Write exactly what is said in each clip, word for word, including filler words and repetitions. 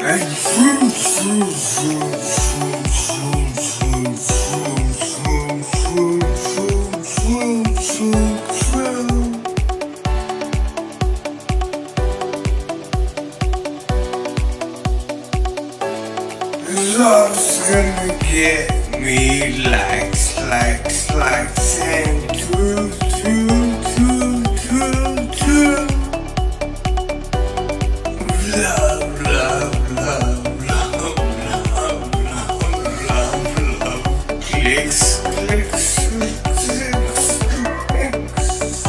And fruit, fruit, fruit, fruit, fruit, fruit, fruit, fruit, fruit, fruit, fruit. Love's gonna get me likes, likes, likes, and true, true, true, true, true. Love, love, love, love, love, love, love, love. Clicks, clicks, clicks, clicks.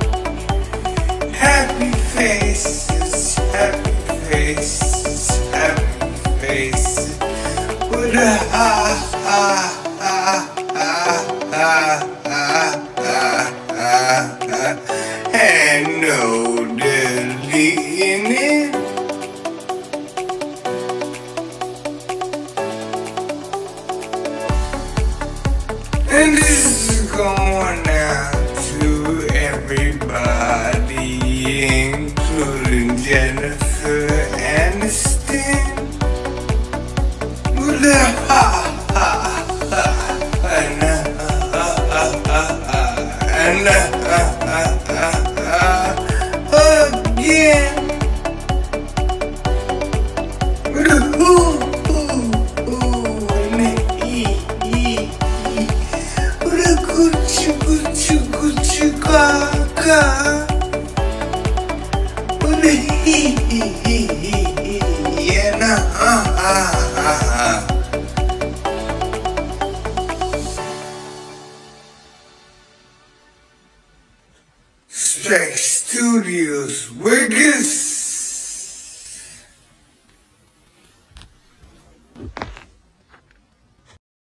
Happy faces, happy faces, happy faces. With a ha ha ha ha ha ha ha ha ha, and no deleting it. And this is going out to everybody, including Jennifer Aniston. With a ha ha ha and a ha ha ha and a ha ha ha again. With a hoo hoo hoo and a ee ee ee. With a goochie goochie goochie gaga. With a hee hee hee hee hee and a ha ha ha. Specc Studios, Wiggers.